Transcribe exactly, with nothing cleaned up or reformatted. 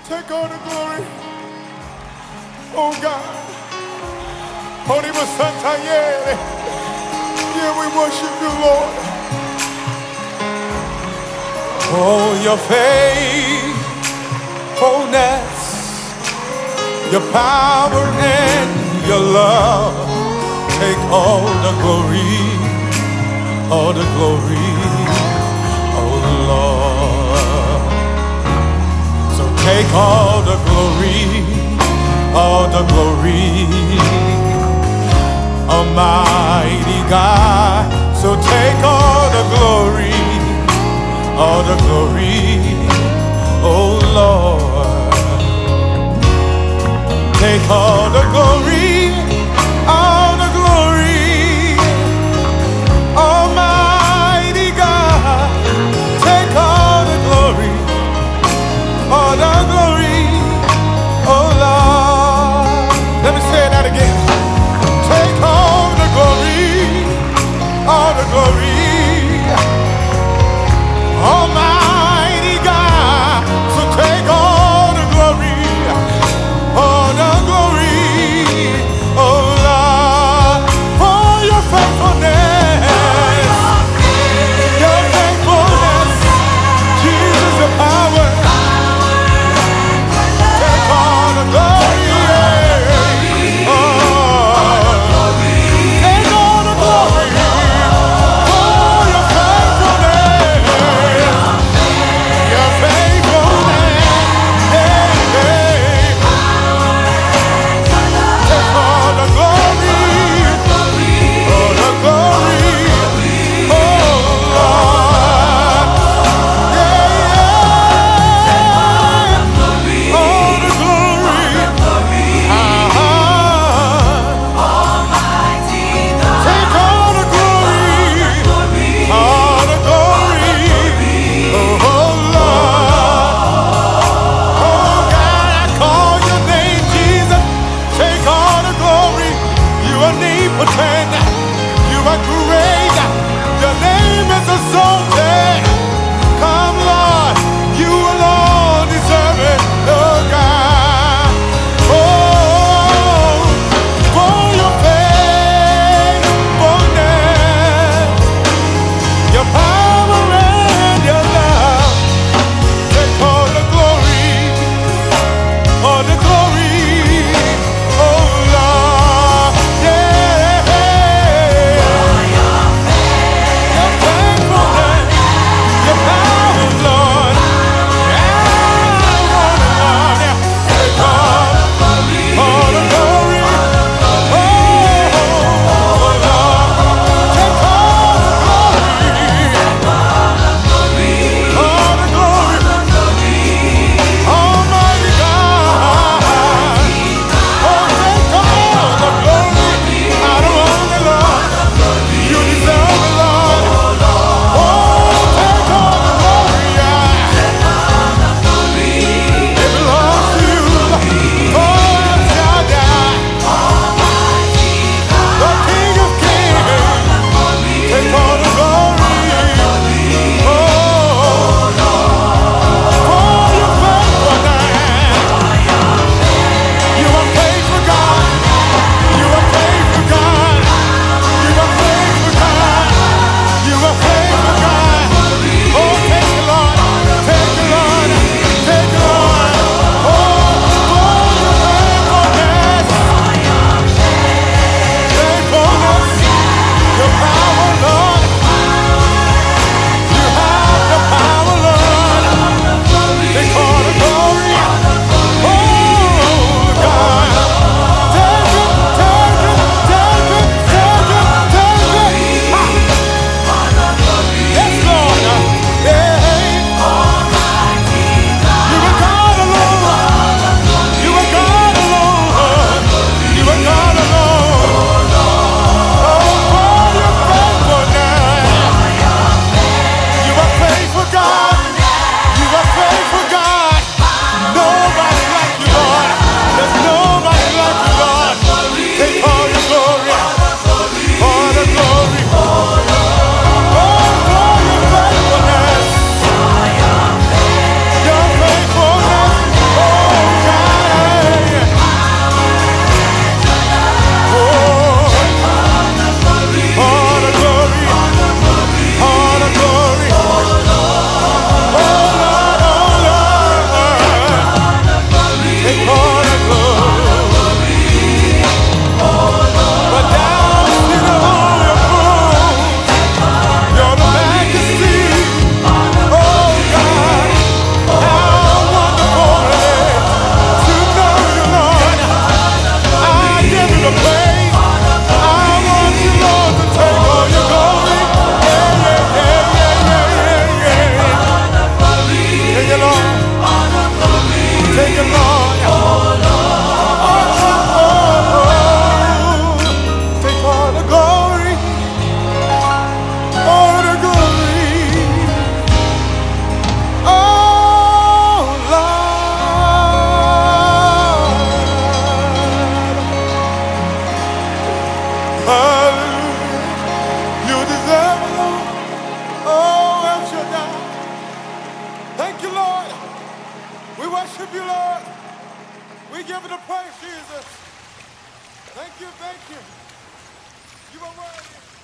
Take all the glory. Oh God. Holy Masanta, yeah. Yeah, we worship you, Lord. Oh, your faithfulness, your power and your love. Take all the glory, all the glory, oh Lord. So take all the glory, all the glory, Almighty God. So take all the glory, all the glory, oh Lord. Take all the glory, all the glory, Almighty God. Take all the glory, all the glory, oh Lord. Let me say that again. Take all the glory, all the glory, Almighty God. So take all the glory, all the glory, Thank you, Lord. We worship you, Lord. We give it a praise, Jesus. Thank you, thank you. You are worthy.